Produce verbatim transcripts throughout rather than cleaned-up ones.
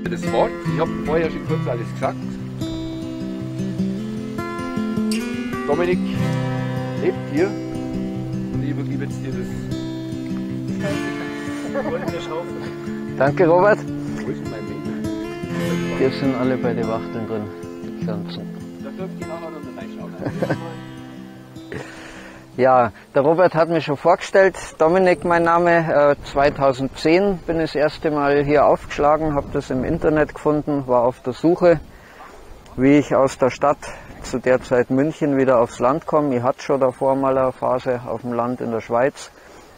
Das Wort, ich habe vorher schon kurz alles gesagt. Dominik lebt hier und ich übergebe jetzt dir das. Danke, Robert. Wo ist denn mein Mädel? Wir sind alle bei den Wachteln drin, die Pflanzen. Da dürft ihr nachher noch reinschauen. Ja, der Robert hat mich schon vorgestellt. Dominik, mein Name. zweitausendzehn bin ich das erste Mal hier aufgeschlagen, habe das im Internet gefunden, war auf der Suche, wie ich aus der Stadt, zu der Zeit München, wieder aufs Land komme. Ich hatte schon davor mal eine Phase auf dem Land in der Schweiz.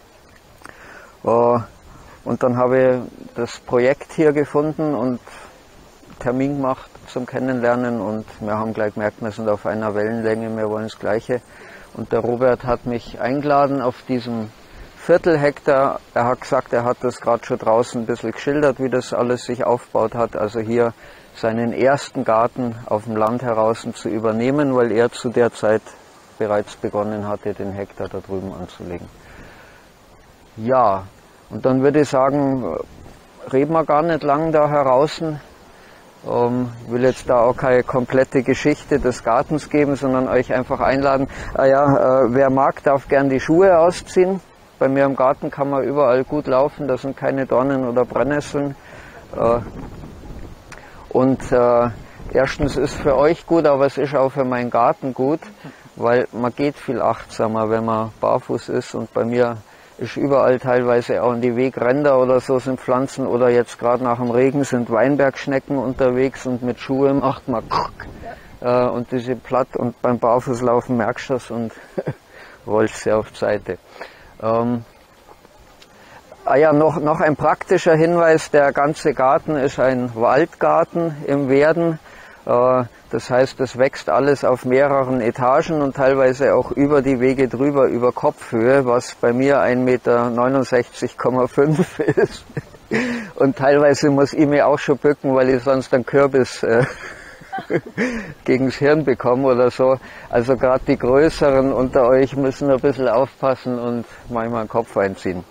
Und dann habe ich das Projekt hier gefunden und Termin gemacht zum Kennenlernen und wir haben gleich gemerkt, wir sind auf einer Wellenlänge, wir wollen das Gleiche. Und der Robert hat mich eingeladen auf diesem Viertelhektar. Er hat gesagt, er hat das gerade schon draußen ein bisschen geschildert, wie das alles sich aufgebaut hat. Also hier seinen ersten Garten auf dem Land heraus zu übernehmen, weil er zu der Zeit bereits begonnen hatte, den Hektar da drüben anzulegen. Ja, und dann würde ich sagen, reden wir gar nicht lang da heraus. Ähm, ich will jetzt da auch keine komplette Geschichte des Gartens geben, sondern euch einfach einladen. Ah ja, äh, wer mag, darf gern die Schuhe ausziehen. Bei mir im Garten kann man überall gut laufen, da sind keine Dornen oder Brennnesseln. Äh, und äh, erstens ist für euch gut, aber es ist auch für meinen Garten gut, weil man geht viel achtsamer, wenn man barfuß ist. Und bei mir ist überall teilweise auch in die Wegränder oder so sind Pflanzen oder jetzt gerade nach dem Regen sind Weinbergschnecken unterwegs und mit Schuhen macht man äh, und diese platt und beim Barfußlaufen merkst du das und rollst sie auf die Seite. Ähm, ah ja, noch, noch ein praktischer Hinweis, der ganze Garten ist ein Waldgarten im Werden. Äh, Das heißt, es wächst alles auf mehreren Etagen und teilweise auch über die Wege drüber, über Kopfhöhe, was bei mir ein Meter neunundsechzig Komma fünf ist. Und teilweise muss ich mir auch schon bücken, weil ich sonst einen Kürbis äh, gegens Hirn bekomme oder so. Also gerade die Größeren unter euch müssen ein bisschen aufpassen und manchmal den Kopf einziehen.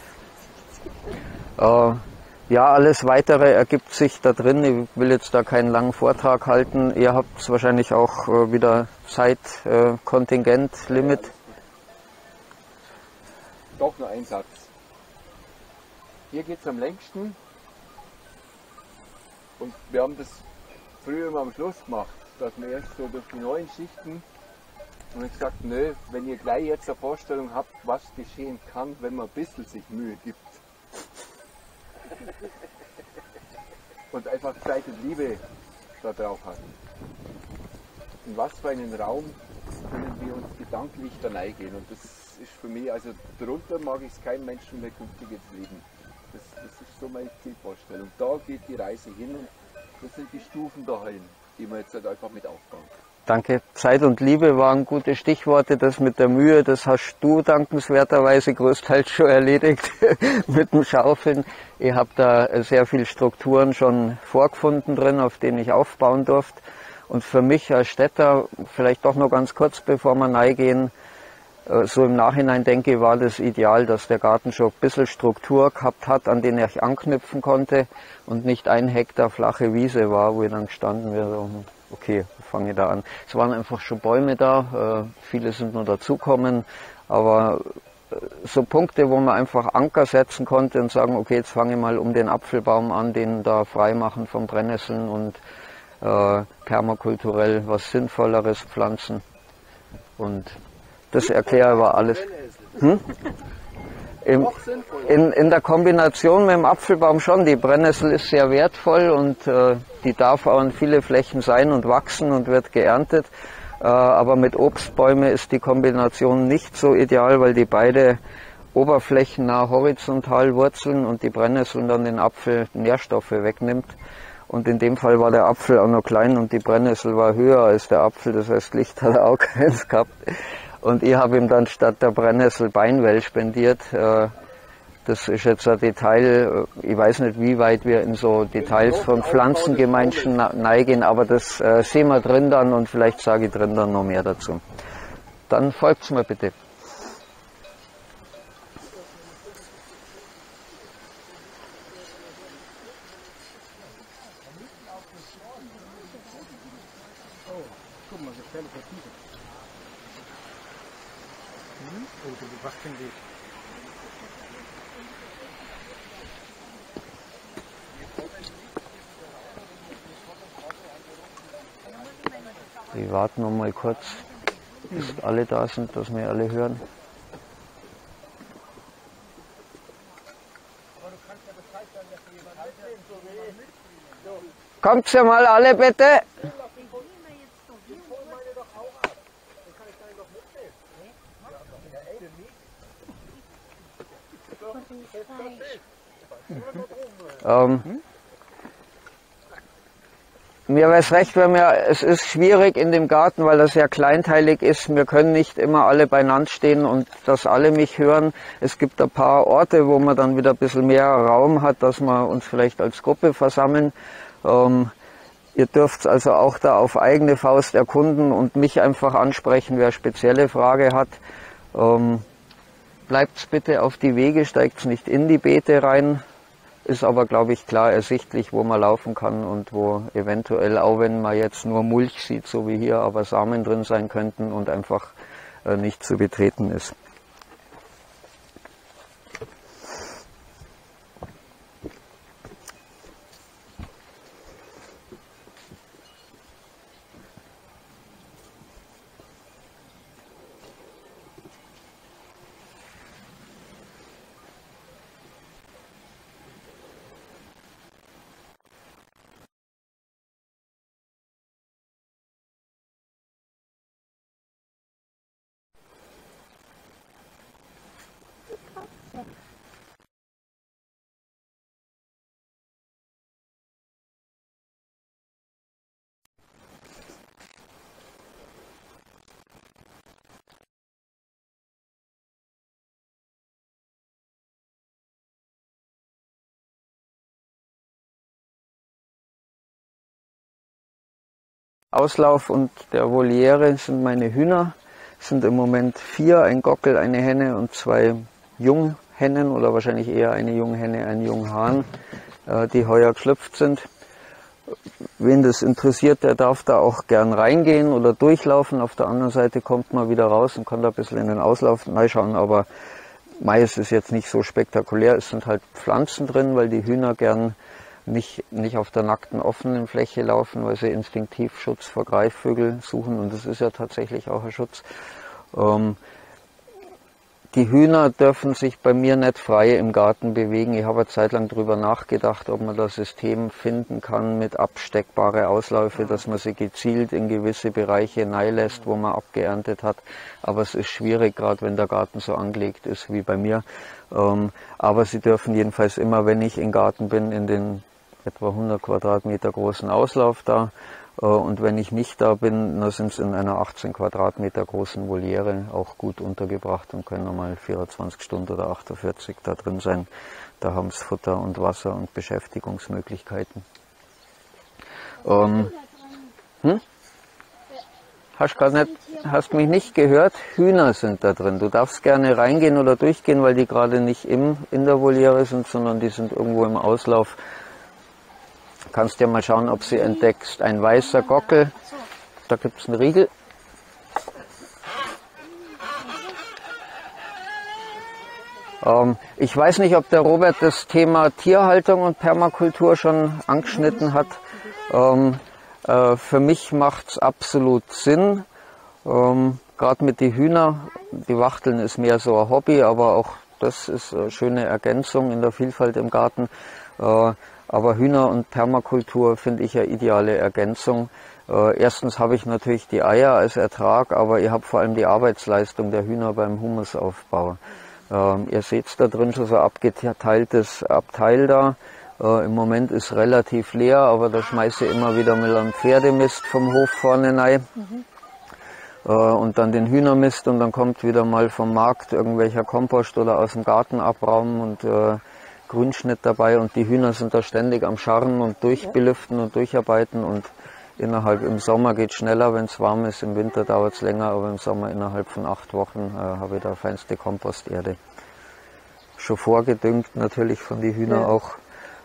Äh, Ja, alles Weitere ergibt sich da drin. Ich will jetzt da keinen langen Vortrag halten. Ihr habt wahrscheinlich auch äh, wieder Zeitkontingent, äh, Limit. Doch nur ein Satz. Hier geht es am längsten. Und wir haben das früher immer am Schluss gemacht, dass wir erst so durch die neuen Schichten und ich gesagt, nö, wenn ihr gleich jetzt eine Vorstellung habt, was geschehen kann, wenn man ein bisschen sich Mühe gibt. Und einfach Zeit und Liebe da drauf hat. In was für einen Raum können wir uns gedanklich da reingehen. Und das ist für mich, also darunter mag ich es keinem Menschen mehr künftiges Leben. Das, das ist so meine Zielvorstellung. Da geht die Reise hin und das sind die Stufen dahin, die wir jetzt halt einfach mit aufbauen. Danke. Zeit und Liebe waren gute Stichworte. Das mit der Mühe, das hast du dankenswerterweise größtenteils schon erledigt mit dem Schaufeln. Ich habe da sehr viele Strukturen schon vorgefunden drin, auf denen ich aufbauen durfte. Und für mich als Städter, vielleicht doch noch ganz kurz, bevor wir reingehen, so im Nachhinein denke ich, war das ideal, dass der Garten schon ein bisschen Struktur gehabt hat, an den ich anknüpfen konnte und nicht ein Hektar flache Wiese war, wo ich dann gestanden wäre. So, okay, fange ich da an. Es waren einfach schon Bäume da, äh, viele sind nur dazugekommen, aber äh, so Punkte, wo man einfach Anker setzen konnte und sagen, okay, jetzt fange ich mal um den Apfelbaum an, den da freimachen von Brennnesseln und äh, permakulturell was Sinnvolleres pflanzen. Und das erkläre aber alles. Hm? Im, in, in der Kombination mit dem Apfelbaum schon. Die Brennnessel ist sehr wertvoll und äh, die darf auch in viele Flächen sein und wachsen und wird geerntet. Äh, aber mit Obstbäumen ist die Kombination nicht so ideal, weil die beide oberflächennah horizontal wurzeln und die Brennnessel dann den Apfel Nährstoffe wegnimmt. Und in dem Fall war der Apfel auch noch klein und die Brennnessel war höher als der Apfel, das heißt Licht hat er auch keins gehabt. Und ich habe ihm dann statt der Brennnessel Beinwell spendiert. Das ist jetzt ein Detail, ich weiß nicht, wie weit wir in so Details von Pflanzengemeinschen neigen, aber das sehen wir drin dann und vielleicht sage ich drin dann noch mehr dazu. Dann folgt's mir bitte. guck mal, gefährlich was Tiefes. Hm? Oh, du, was für ein Weg. Wir warten noch mal kurz, bis alle da sind, dass wir alle hören. Kommt ja mal alle bitte! Ähm, mir wäre es recht, wenn wir, es ist schwierig in dem Garten, weil er sehr kleinteilig ist. Wir können nicht immer alle beieinander stehen und dass alle mich hören. Es gibt ein paar Orte, wo man dann wieder ein bisschen mehr Raum hat, dass wir uns vielleicht als Gruppe versammeln. Ähm, ihr dürft also auch da auf eigene Faust erkunden und mich einfach ansprechen, wer spezielle Frage hat. Ähm, bleibt bitte auf die Wege, steigt nicht in die Beete rein. Ist aber, glaube ich, klar ersichtlich, wo man laufen kann und wo eventuell, auch wenn man jetzt nur Mulch sieht, so wie hier, aber Samen drin sein könnten und einfach äh, nicht zu betreten ist. Auslauf und der Voliere sind meine Hühner. Es sind im Moment vier, ein Gockel, eine Henne und zwei Junghennen oder wahrscheinlich eher eine Junghenne, ein Junghahn, die heuer geschlüpft sind. Wen das interessiert, der darf da auch gern reingehen oder durchlaufen. Auf der anderen Seite kommt man wieder raus und kann da ein bisschen in den Auslauf reinschauen, aber Mais ist jetzt nicht so spektakulär. Es sind halt Pflanzen drin, weil die Hühner gern nicht, nicht auf der nackten, offenen Fläche laufen, weil sie instinktiv Schutz vor Greifvögeln suchen und das ist ja tatsächlich auch ein Schutz. Ähm, die Hühner dürfen sich bei mir nicht frei im Garten bewegen. Ich habe eine Zeit lang darüber nachgedacht, ob man das System finden kann mit absteckbare Ausläufe, dass man sie gezielt in gewisse Bereiche lässt, wo man abgeerntet hat. Aber es ist schwierig, gerade wenn der Garten so angelegt ist wie bei mir. Ähm, aber sie dürfen jedenfalls immer, wenn ich im Garten bin, in den etwa hundert Quadratmeter großen Auslauf da. Und wenn ich nicht da bin, dann sind sie in einer achtzehn Quadratmeter großen Voliere auch gut untergebracht und können nochmal vierundzwanzig Stunden oder achtundvierzig da drin sein. Da haben sie Futter und Wasser und Beschäftigungsmöglichkeiten. Ähm, hm? Hast, grad nicht, hast mich nicht gehört? Hühner sind da drin. Du darfst gerne reingehen oder durchgehen, weil die gerade nicht im, in der Voliere sind, sondern die sind irgendwo im Auslauf. Kannst ja mal schauen, ob sie entdeckst. Ein weißer Gockel, da gibt es einen Riegel. Ähm, ich weiß nicht, ob der Robert das Thema Tierhaltung und Permakultur schon angeschnitten hat. Ähm, äh, für mich macht es absolut Sinn. Ähm, Gerade mit den Hühnern, die Wachteln ist mehr so ein Hobby, aber auch das ist eine schöne Ergänzung in der Vielfalt im Garten. Äh, Aber Hühner und Permakultur finde ich eine ideale Ergänzung. Äh, erstens habe ich natürlich die Eier als Ertrag, aber ihr habt vor allem die Arbeitsleistung der Hühner beim Humusaufbau. Ähm, ihr seht da drin schon so ein abgeteiltes Abteil da. Äh, Im Moment ist relativ leer, aber da schmeiße ich immer wieder mal einen Pferdemist vom Hof vorne rein. Mhm. Äh, und dann den Hühnermist und dann kommt wieder mal vom Markt irgendwelcher Kompost oder aus dem Garten abrauben und äh, Grünschnitt dabei und die Hühner sind da ständig am Scharren und durchbelüften und durcharbeiten und innerhalb im Sommer geht es schneller, wenn es warm ist, im Winter dauert es länger, aber im Sommer innerhalb von acht Wochen äh, habe ich da feinste Komposterde. Schon vorgedüngt natürlich von den Hühnern ja. auch.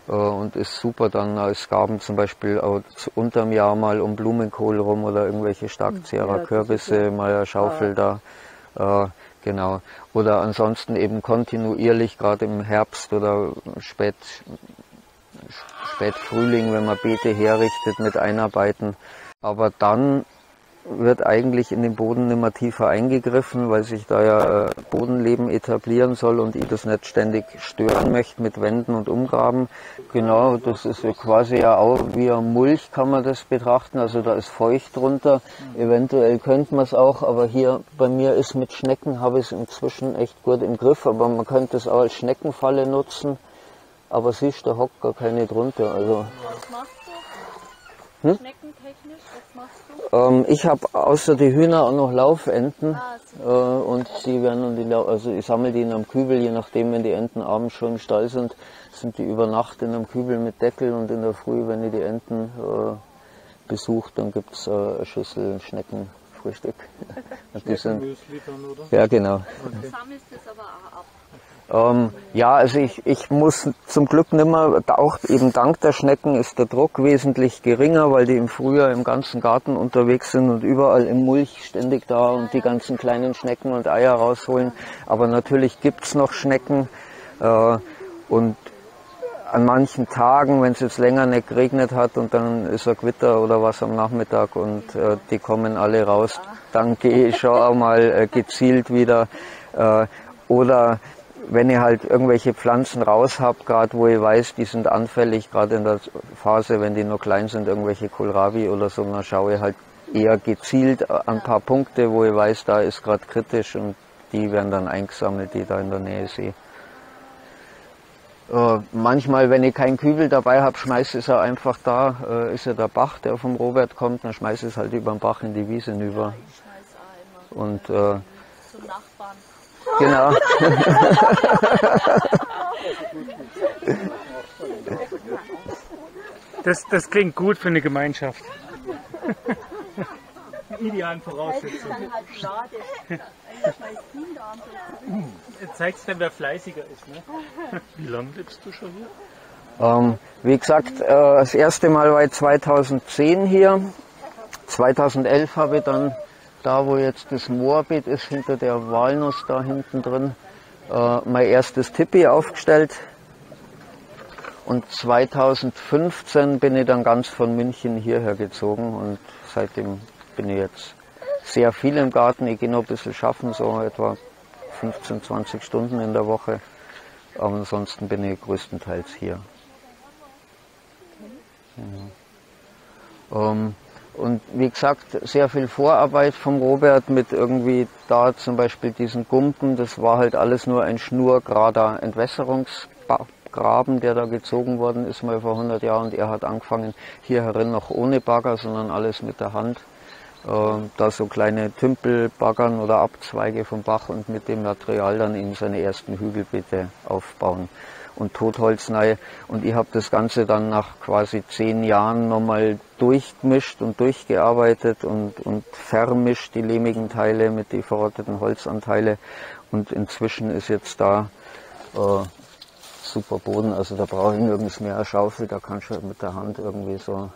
und ist super dann als Gaben, zum Beispiel auch unterm Jahr mal um Blumenkohl rum oder irgendwelche Starkzehrer, ja, Kürbisse, mal eine Schaufel da. Äh, genau. Oder ansonsten eben kontinuierlich, gerade im Herbst oder spät, spät Frühling, wenn man Beete herrichtet, mit einarbeiten. Aber dann wird eigentlich in den Boden nicht mehr tiefer eingegriffen, weil sich da ja äh, Bodenleben etablieren soll und ich das nicht ständig stören möchte mit Wänden und Umgraben. Genau, das ist ja quasi ja auch wie ein Mulch, kann man das betrachten, also da ist feucht drunter. Eventuell könnte man es auch, aber hier bei mir ist mit Schnecken, habe ich es inzwischen echt gut im Griff, aber man könnte es auch als Schneckenfalle nutzen, aber siehst du, da hockt gar keine drunter. Also. Was machst du? Hm? Schneckentechnisch, was machst du? Ähm, ich habe außer die Hühner auch noch Laufenten Ah, äh, und die werden und die Lau also ich sammle die in einem Kübel, je nachdem, wenn die Enten abends schon im Stall sind, sind die über Nacht in einem Kübel mit Deckel und in der Früh, wenn ich die Enten äh, besuche, dann gibt es äh, eine Schüssel Schneckenfrühstück. Die sind, dann, oder? ja, genau. Du sammelst das aber auch ab. Ähm, ja, also ich, ich muss zum Glück nimmer, auch eben dank der Schnecken ist der Druck wesentlich geringer, weil die im Frühjahr im ganzen Garten unterwegs sind und überall im Mulch ständig da und die ganzen kleinen Schnecken und Eier rausholen. Aber natürlich gibt's noch Schnecken äh, und an manchen Tagen, wenn es jetzt länger nicht geregnet hat und dann ist ein Gewitter oder was am Nachmittag und äh, die kommen alle raus, dann gehe ich schon auch mal äh, gezielt wieder äh, oder wenn ich halt irgendwelche Pflanzen raus habe, gerade wo ich weiß, die sind anfällig, gerade in der Phase, wenn die noch klein sind, irgendwelche Kohlrabi oder so, dann schaue ich halt eher gezielt an ein paar Punkte, wo ich weiß, da ist gerade kritisch und die werden dann eingesammelt, die ich da in der Nähe sehe. Äh, manchmal, wenn ich keinen Kübel dabei habe, schmeiße ich es auch einfach da, äh, ist ja der Bach, der vom Robert kommt, dann schmeiße ich es halt über den Bach in die Wiese hinüber. Ich schmeiß auch immer Und äh, zum Nachbarn. genau. Das, das klingt gut für eine Gemeinschaft. Die idealen Voraussetzungen. Dann halt schade. Einer schmeißt ihn da und so zurück. Jetzt zeigt es dann, wer fleißiger ist. Ne? Wie lange lebst du schon hier? Ähm, wie gesagt, äh, das erste Mal war ich zweitausendzehn hier. zweitausendelf habe ich dann da, wo jetzt das Moorbeet ist, hinter der Walnuss da hinten drin, äh, mein erstes Tipi aufgestellt. Und zweitausendfünfzehn bin ich dann ganz von München hierher gezogen und seitdem bin ich jetzt sehr viel im Garten. Ich gehe noch ein bisschen schaffen, so etwa fünfzehn, zwanzig Stunden in der Woche. Aber ansonsten bin ich größtenteils hier. Ja. Ähm, und wie gesagt, sehr viel Vorarbeit vom Robert mit irgendwie da zum Beispiel diesen Gumpen. Das war halt alles nur ein schnurgerader Entwässerungsgraben, der da gezogen worden ist mal vor hundert Jahren. Und er hat angefangen hier herin noch ohne Bagger, sondern alles mit der Hand. Äh, da so kleine Tümpel baggern oder Abzweige vom Bach und mit dem Material dann in seine ersten Hügelbeete aufbauen. Und Totholz rein. Und ich habe das Ganze dann nach quasi zehn Jahren nochmal durchgemischt und durchgearbeitet und, und vermischt die lehmigen Teile mit den verrotteten Holzanteile. Und inzwischen ist jetzt da äh, super Boden, also da brauche ich nirgends mehr eine Schaufel, da kann ich mit der Hand irgendwie so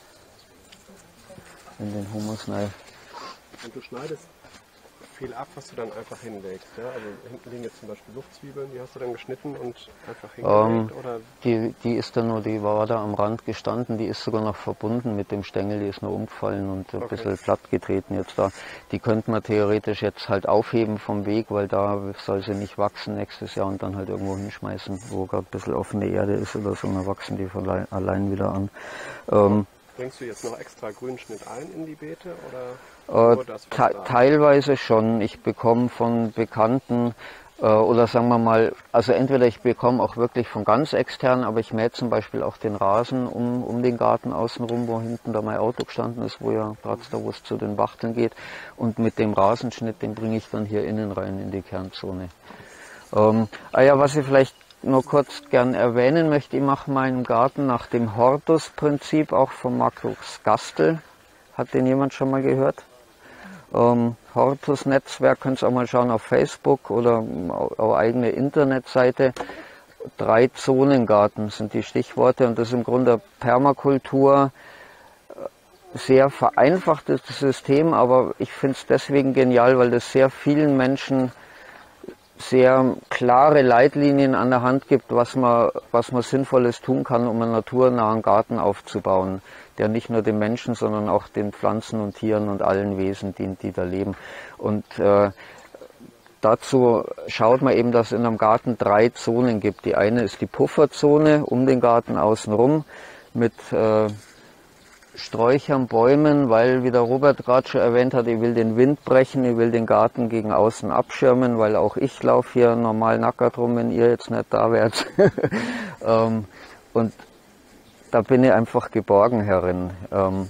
in den Humus rein. Und du schneidest viel ab, was du dann einfach hinlegst. Ja? Also hinten liegen jetzt zum Beispiel Luftzwiebeln, die hast du dann geschnitten und einfach hingelegt? Ähm, oder? Die, die ist dann nur, die war da am Rand gestanden, die ist sogar noch verbunden mit dem Stängel, die ist nur umgefallen und ein Okay. bisschen platt getreten jetzt da. Die könnte man theoretisch jetzt halt aufheben vom Weg, weil da soll sie nicht wachsen nächstes Jahr und dann halt irgendwo hinschmeißen, wo gerade ein bisschen offene Erde ist oder so, dann wachsen die von allein, allein wieder an. Ähm, Bringst du jetzt noch extra Grünschnitt ein in die Beete? Oder Äh, nur das, was te da ist? teilweise schon. Ich bekomme von Bekannten äh, oder sagen wir mal, also entweder ich bekomme auch wirklich von ganz extern, aber ich mähe zum Beispiel auch den Rasen um, um den Garten außenrum, wo hinten da mein Auto gestanden ist, wo ja gerade da, wo es zu den Wachteln geht. Und mit dem Rasenschnitt, den bringe ich dann hier innen rein in die Kernzone. Ähm, ah ja, was ich vielleicht nur kurz gern erwähnen möchte, ich mache meinen Garten nach dem Hortus-Prinzip, auch von Markus Gastel. Hat den jemand schon mal gehört? Ähm, Hortus-Netzwerk, könnt ihr auch mal schauen auf Facebook oder auf eigene Internetseite. Drei-Zonen-Garten sind die Stichworte und das ist im Grunde Permakultur, sehr vereinfachtes System, aber ich finde es deswegen genial, weil das sehr vielen Menschen sehr klare Leitlinien an der Hand gibt, was man, was man Sinnvolles tun kann, um einen naturnahen Garten aufzubauen, der nicht nur den Menschen, sondern auch den Pflanzen und Tieren und allen Wesen dient, die da leben. Und äh, dazu schaut man eben, dass es in einem Garten drei Zonen gibt. Die eine ist die Pufferzone um den Garten außenrum mit äh, Sträuchern, Bäumen, weil, wie der Robert gerade schon erwähnt hat, ich will den Wind brechen, ich will den Garten gegen außen abschirmen, weil auch ich laufe hier normal nackert rum, wenn ihr jetzt nicht da wärt. ähm, und da bin ich einfach geborgen herin. Ähm,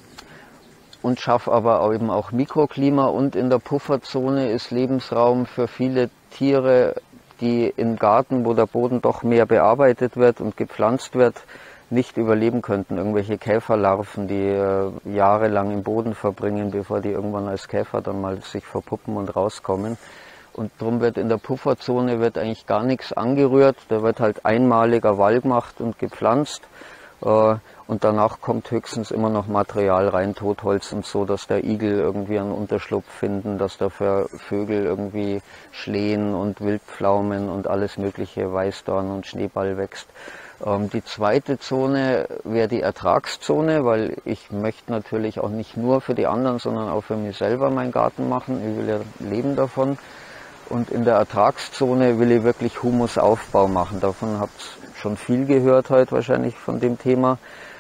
und schaffe aber auch eben auch Mikroklima, und in der Pufferzone ist Lebensraum für viele Tiere, die im Garten, wo der Boden doch mehr bearbeitet wird und gepflanzt wird, nicht überleben könnten. Irgendwelche Käferlarven, die äh, jahrelang im Boden verbringen, bevor die irgendwann als Käfer dann mal sich verpuppen und rauskommen. Und darum wird in der Pufferzone wird eigentlich gar nichts angerührt. Da wird halt einmaliger Wall gemacht und gepflanzt. Äh, und danach kommt höchstens immer noch Material rein, Totholz und so, dass der Igel irgendwie einen Unterschlupf finden, dass da für Vögel irgendwie Schlehen und Wildpflaumen und alles mögliche, Weißdorn und Schneeball wächst. Die zweite Zone wäre die Ertragszone, weil ich möchte natürlich auch nicht nur für die anderen, sondern auch für mich selber meinen Garten machen. Ich will ja leben davon. Und in der Ertragszone will ich wirklich Humusaufbau machen. Davon habt ihr schon viel gehört heute wahrscheinlich von dem Thema.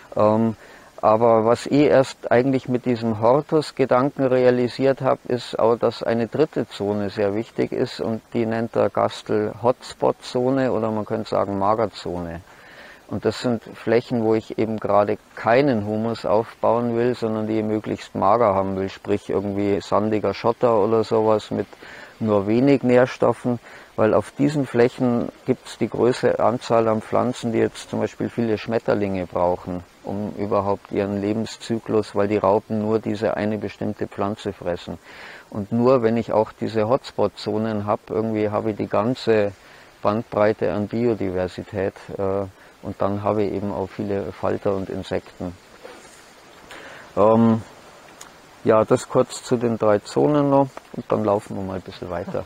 Aber was ich erst eigentlich mit diesem Hortus-Gedanken realisiert habe, ist auch, dass eine dritte Zone sehr wichtig ist, und die nennt der Gastel Hotspot-Zone oder man könnte sagen Magerzone. Und das sind Flächen, wo ich eben gerade keinen Humus aufbauen will, sondern die möglichst mager haben will, sprich irgendwie sandiger Schotter oder sowas mit nur wenig Nährstoffen, weil auf diesen Flächen gibt es die größte Anzahl an Pflanzen, die jetzt zum Beispiel viele Schmetterlinge brauchen, um überhaupt ihren Lebenszyklus, weil die Raupen nur diese eine bestimmte Pflanze fressen. Und nur wenn ich auch diese Hotspot-Zonen habe, irgendwie habe ich die ganze Bandbreite an Biodiversität. Äh, Und dann habe ich eben auch viele Falter und Insekten. Ähm, ja, das kurz zu den drei Zonen noch, und dann laufen wir mal ein bisschen weiter.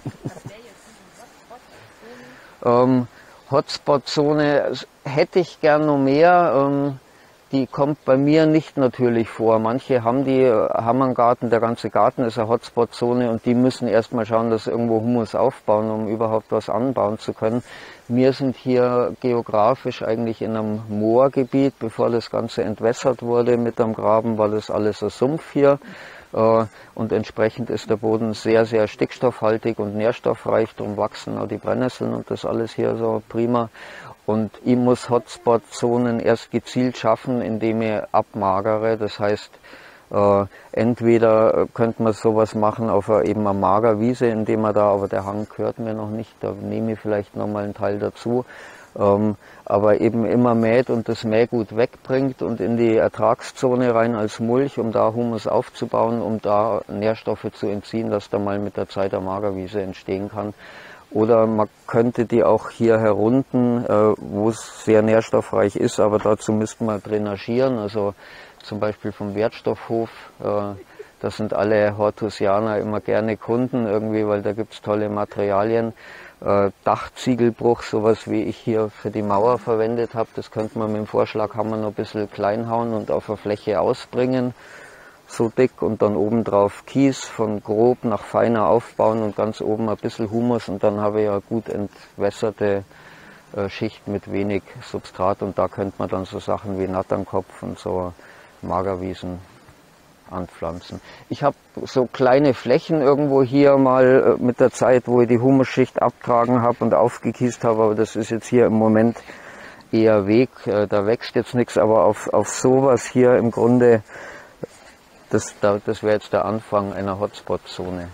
ähm, Hotspot-Zone hätte ich gern noch mehr. Ähm, die kommt bei mir nicht natürlich vor. Manche haben die, haben einen Garten, der ganze Garten ist eine Hotspot-Zone, und die müssen erstmal schauen, dass sie irgendwo Humus aufbauen, um überhaupt was anbauen zu können. Wir sind hier geografisch eigentlich in einem Moorgebiet. Bevor das Ganze entwässert wurde mit dem Graben, war das alles ein Sumpf hier. Und entsprechend ist der Boden sehr, sehr stickstoffhaltig und nährstoffreich. Darum wachsen auch die Brennnesseln und das alles hier so prima. Und ich muss Hotspot-Zonen erst gezielt schaffen, indem ich abmagere. Das heißt, Äh, entweder könnte man sowas machen auf einer, eben einer Magerwiese, indem man da, aber der Hang gehört mir noch nicht, da nehme ich vielleicht nochmal einen Teil dazu, ähm, aber eben immer mäht und das Mähgut wegbringt und in die Ertragszone rein als Mulch, um da Humus aufzubauen, um da Nährstoffe zu entziehen, dass da mal mit der Zeit eine Magerwiese entstehen kann. Oder man könnte die auch hier herunten, äh, wo es sehr nährstoffreich ist, aber dazu müsste man drainagieren, also zum Beispiel vom Wertstoffhof, äh, da sind alle Hortusianer immer gerne Kunden irgendwie, weil da gibt es tolle Materialien. Äh, Dachziegelbruch, sowas wie ich hier für die Mauer verwendet habe, das könnte man mit dem Vorschlaghammer noch ein bisschen klein hauen und auf der Fläche ausbringen, so dick, und dann obendrauf Kies von grob nach feiner aufbauen und ganz oben ein bisschen Humus, und dann habe ich ja gut entwässerte äh, Schicht mit wenig Substrat, und da könnte man dann so Sachen wie Natternkopf und so Magerwiesen anpflanzen. Ich habe so kleine Flächen irgendwo hier mal mit der Zeit, wo ich die Humusschicht abtragen habe und aufgekiest habe, aber das ist jetzt hier im Moment eher Weg, da wächst jetzt nichts, aber auf, auf sowas hier im Grunde, das, das wäre jetzt der Anfang einer Hotspot-Zone.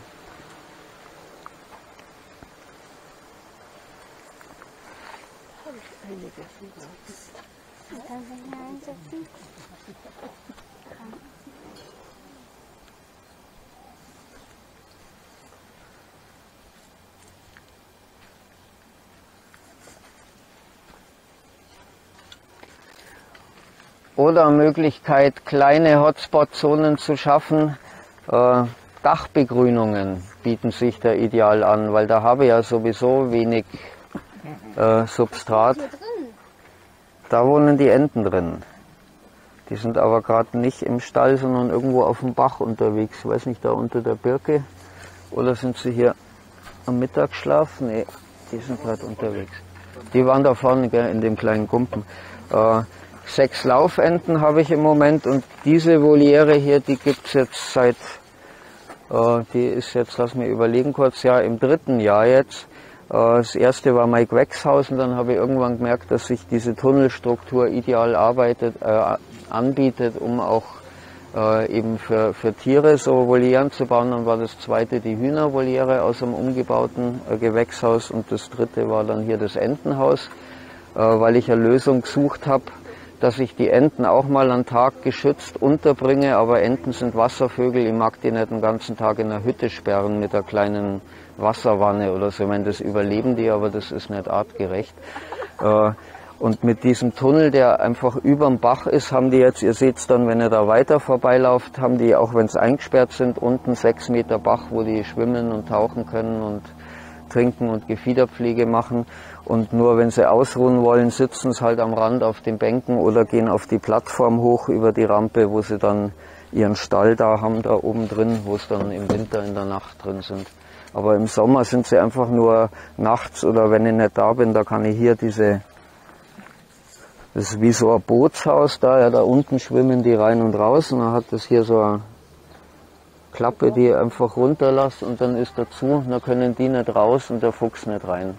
oder Möglichkeit, kleine Hotspot-Zonen zu schaffen. Äh, Dachbegrünungen bieten sich da ideal an, weil da habe ich ja sowieso wenig äh, Substrat. Da wohnen die Enten drin. Die sind aber gerade nicht im Stall, sondern irgendwo auf dem Bach unterwegs. Ich weiß nicht, da unter der Birke. Oder sind sie hier am Mittagsschlaf? Nee, die sind gerade unterwegs. Die waren da vorne, gell, in dem kleinen Gumpen. Äh, sechs Laufenten habe ich im Moment und diese Voliere hier, die gibt es jetzt seit, äh, die ist jetzt, lass mich überlegen kurz, ja, im dritten Jahr jetzt. Äh, das erste war mein Gewächshaus und dann habe ich irgendwann gemerkt, dass sich diese Tunnelstruktur ideal arbeitet, äh, anbietet, um auch äh, eben für, für Tiere so Volieren zu bauen. Dann war das zweite die Hühnervoliere aus einem umgebauten äh, Gewächshaus und das dritte war dann hier das Entenhaus, äh, weil ich eine Lösung gesucht habe, dass ich die Enten auch mal am Tag geschützt unterbringe, aber Enten sind Wasservögel, ich mag die nicht den ganzen Tag in einer Hütte sperren mit einer kleinen Wasserwanne oder so. Ich meine, das überleben die, aber das ist nicht artgerecht. Äh, Und mit diesem Tunnel, der einfach überm Bach ist, haben die jetzt, ihr seht es dann, wenn ihr da weiter vorbeilauft, haben die, auch wenn es eingesperrt sind, unten sechs Meter Bach, wo die schwimmen und tauchen können und trinken und Gefiederpflege machen. Und nur wenn sie ausruhen wollen, sitzen sie halt am Rand auf den Bänken oder gehen auf die Plattform hoch über die Rampe, wo sie dann ihren Stall da haben, da oben drin, wo es dann im Winter in der Nacht drin sind. Aber im Sommer sind sie einfach nur nachts oder wenn ich nicht da bin, da kann ich hier diese... Das ist wie so ein Bootshaus da, ja, da unten schwimmen die rein und raus und dann hat das hier so eine Klappe, die ich einfach runterlässt und dann ist dazu, dann können die nicht raus und der Fuchs nicht rein.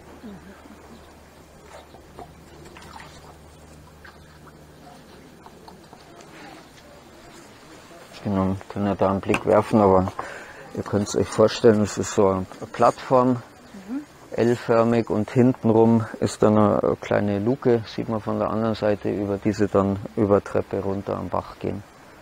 Genau, können ja da einen Blick werfen, aber ihr könnt es euch vorstellen, es ist so eine Plattform. L-förmig und hintenrum ist dann eine kleine Luke, sieht man von der anderen Seite, über diese dann über Treppe runter am Bach gehen.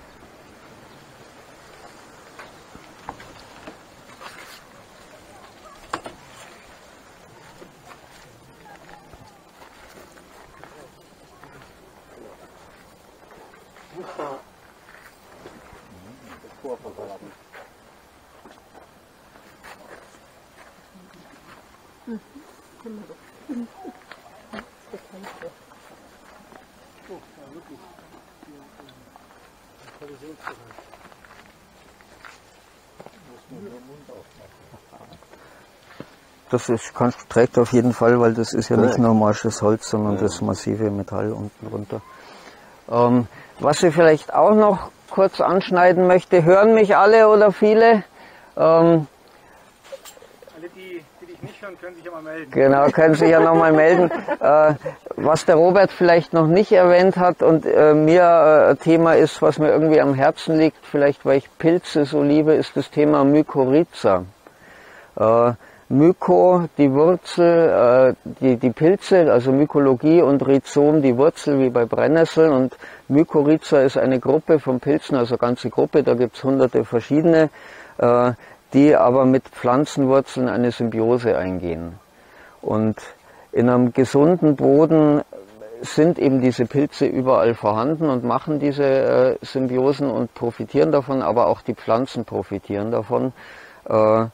Das ist, kann, trägt auf jeden Fall, weil das ist ja nicht nur morsches Holz, sondern das massive Metall unten runter. Ähm, was ich vielleicht auch noch kurz anschneiden möchte, hören mich alle oder viele? Ähm, Alle, die, die dich nicht hören, können sich ja mal melden. Genau, können sich ja nochmal melden. Äh, was der Robert vielleicht noch nicht erwähnt hat und äh, mir äh, ein Thema ist, was mir irgendwie am Herzen liegt, vielleicht weil ich Pilze so liebe, ist das Thema Mykorrhiza. Äh, Myko, die Wurzel, äh, die, die Pilze, also Mykologie und Rhizom, die Wurzel wie bei Brennnesseln und Mykorrhiza ist eine Gruppe von Pilzen, also ganze Gruppe, da gibt es hunderte verschiedene, äh, die aber mit Pflanzenwurzeln eine Symbiose eingehen. Und in einem gesunden Boden sind eben diese Pilze überall vorhanden und machen diese äh, Symbiosen und profitieren davon, aber auch die Pflanzen profitieren davon. Äh,